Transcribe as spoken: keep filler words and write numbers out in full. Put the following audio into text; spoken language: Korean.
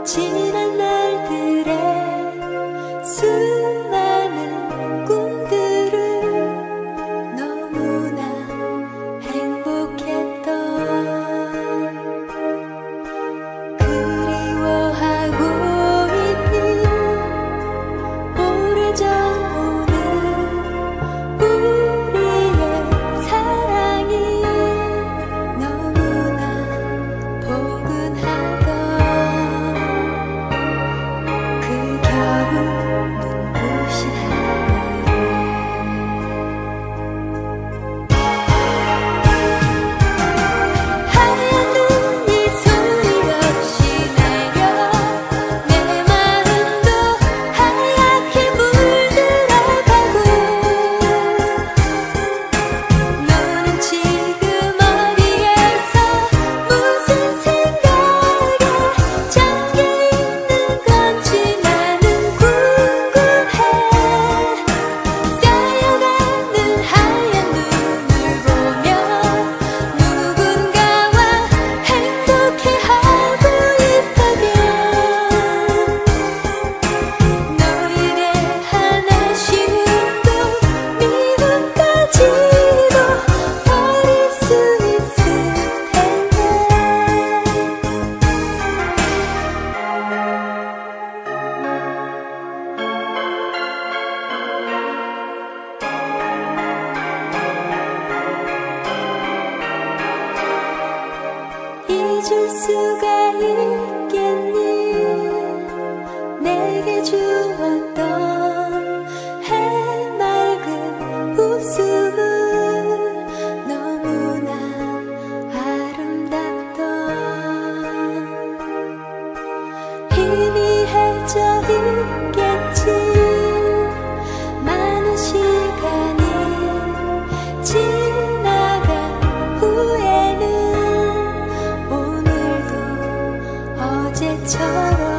지난 날들의 수많은 꿈들을 너무나 행복했던 그리워하고 있는 오래전 오늘 우리의 사랑이 너무나 포근하던 그 겨울 눈부신 하늘에 하얀 눈이 소리 없이 내려 내 마음도 하얗게 물들어가고 너는 지금 어디에서 무슨 생각에 잠겨있는 건지 나는 궁금해 쌓여가는 하얀 눈을 보며 누군가와 행복해하고 있다면 너에게 한 아쉬움도 미움까지도 버릴 수 있을 텐데 잊을 수가 있겠니 내게 주었던 해맑은 웃음은 너무나 아름답던 희미해져 있겠지 많은 시간이 지나간 후에는 오늘도 어제처럼